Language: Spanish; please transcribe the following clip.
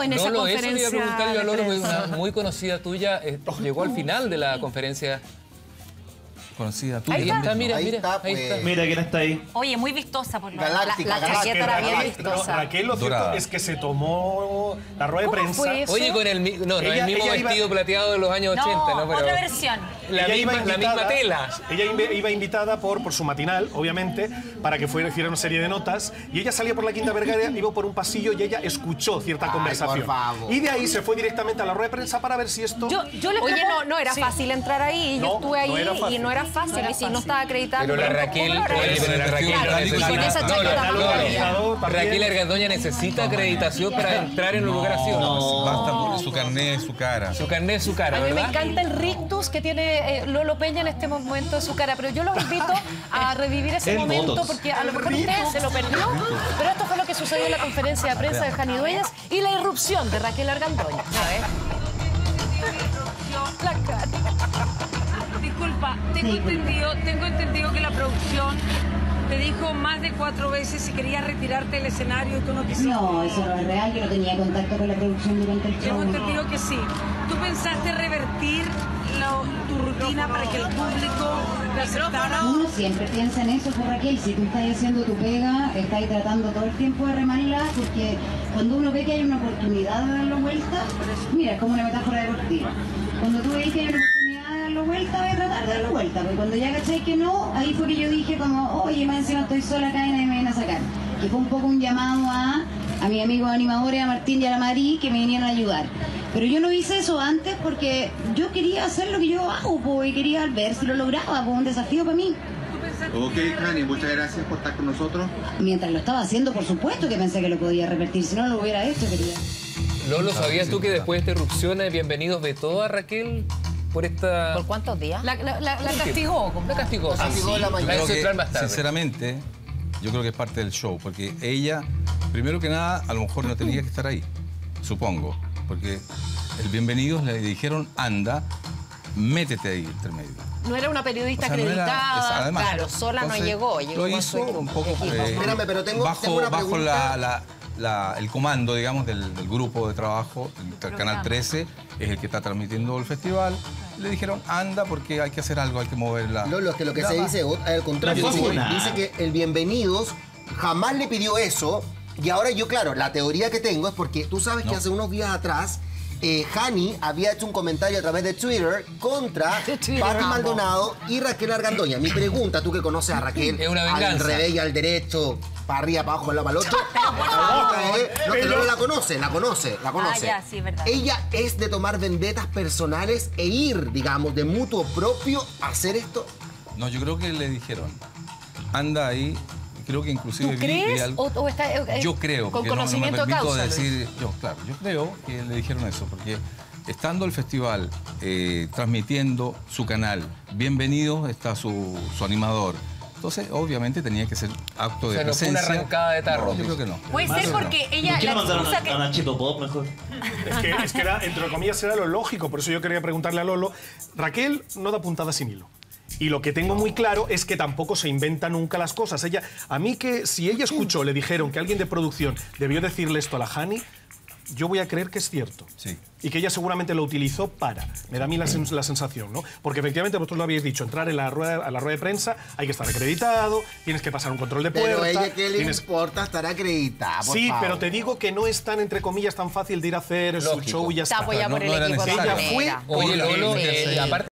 en esa conferencia. Eso le iba a preguntar yo a Lolo, una muy conocida tuya, llegó al final de la conferencia. Conocida tuya. Ahí está, mira, Ahí mira, está, ahí pues. está. Mira quién está ahí. Oye, muy vistosa por lo Galáctica, la chaqueta era bien vistosa. Raquel, lo cierto Dorada. es que se tomó la rueda de ¿Cómo prensa. fue eso? Oye, con el, no es el mismo Ella iba- vestido plateado de los años 80, ¿no? Pero otra versión. la misma tela. Ella iba invitada por su matinal, obviamente, para que hiciera una serie de notas. Y ella salía por la Quinta Vergara, iba por un pasillo y ella escuchó cierta conversación. por favor. Y de ahí se fue directamente a la rueda de prensa para ver si esto... Oye, no era fácil entrar ahí. No, Yo estuve ahí no era fácil. y no era fácil. Y si no estaba acreditado. Pero la Raquel, oye, pero la Raquel Claro, no y con necesita- esa no, chaqueta no, no, no, Raquel Argandoña necesita acreditación para entrar en un lugar así. ¿O no? Basta por su carnet, su cara. Su carnet, su cara, A mí me ¿verdad? encanta el rictus que tiene Lolo Peña en este momento de su cara, pero yo los invito a revivir ese El momento Botox. porque a lo mejor usted se lo perdió, pero esto fue lo que sucedió en la conferencia de prensa de Jani Dueñas y la irrupción de Raquel Argandoña. A ver. La cara. Disculpa, tengo entendido que la producción te dijo más de 4 veces si querías retirarte del escenario y tú no quisiste. No, eso no es real, yo no tenía contacto con la producción durante el show. Tengo entendido que sí. ¿Tú pensaste revertir tu rutina para que el público te aceptara? Uno siempre piensa en eso, pues, Raquel, si tú estás haciendo tu pega, estás tratando todo el tiempo de remarla, porque cuando uno ve que hay una oportunidad de darlo vuelta, mira, es como una metáfora deportiva. Cuando tú ves que hay una oportunidad de darlo vuelta, voy a tratar de darlo vuelta, porque cuando ya caché que no, ahí fue que yo dije como, oye, más encima estoy sola acá y nadie me viene a sacar. Que fue un poco un llamado a mis amigos animadores, a Martín y a la Mari, que me vinieron a ayudar. Pero yo no hice eso antes porque yo quería hacer lo que yo hago, pues, y quería ver si lo lograba, pues, un desafío para mí. Ok, Jani, muchas gracias por estar con nosotros. Mientras lo estaba haciendo, por supuesto que pensé que lo podía repetir, si no lo hubiera hecho, querida. Lolo, ¿sabías tú que después de esta irrupción Bienvenidos vetó a Raquel por esta... ¿Por cuántos días? La castigó. La castigó, sí. Castigó la mañana. La Creo hizo que, entrar más tarde. sinceramente, yo creo que es parte del show, porque ella, primero que nada, a lo mejor no tenía que estar ahí, supongo, porque el Bienvenidos le dijeron, anda, métete ahí entre medio. No era una periodista O sea, no era- acreditada. además, claro, sola no llegó, llegó Lo con hizo su un poco Espérame, pero tengo una bajo pregunta. el comando, digamos, del grupo de trabajo, el Canal 13, es el que está transmitiendo el festival. Le dijeron, anda, porque hay que hacer algo, hay que moverla. Lolo, es que lo que se dice, al contrario, No fue nada. dice que el Bienvenidos jamás le pidió eso. Y ahora yo, claro, la teoría que tengo es porque tú sabes que hace unos días atrás Jani había hecho un comentario a través de Twitter contra Pati Maldonado y Raquel Argandoña. Mi pregunta, tú que conoces a Raquel, Es una al venganza. revés y al derecho, para arriba, para abajo, para el otro. No, que no la conoce. Ah, ya, sí, verdad. Ella es de tomar vendetas personales e ir, digamos, de mutuo propio a hacer esto. No, yo creo que le dijeron, anda ahí. Creo que inclusive ¿Tú crees? algo. Yo creo, con porque no me conocimiento de permito causa, lo decir. Yo creo que le dijeron eso, porque estando el festival transmitiendo su canal, Bienvenidos está su animador. Entonces, obviamente tenía que ser acto de O sea, no fue una presencia. arrancada de tarro. No, yo creo que no. Puede ser porque ella... ¿Por qué no la mandaron excusa a Nachito Pop mejor? Es que era, entre comillas, era lo lógico. Por eso yo quería preguntarle a Lolo. Raquel no da puntada sin hilo. Y lo que tengo muy claro es que tampoco se inventa nunca las cosas. A mí que si ella escuchó, le dijeron que alguien de producción debió decirle esto a la Jani, yo voy a creer que es cierto. Sí. Y que ella seguramente lo utilizó para. Me da a mí la sensación, ¿no? Porque efectivamente vosotros lo habéis dicho, entrar en a la rueda de prensa hay que estar acreditado, tienes que pasar un control de puerta. Pero a ella, ¿qué le tienes... importa estar acreditada? Por Sí, favor. pero te digo que no es tan, entre comillas, tan fácil de ir a hacer su Lógico. show y ya está está. apoyada por no el era equipo de necesario. todas Ella fue maneras. Oye, Lolo, Sí. aparte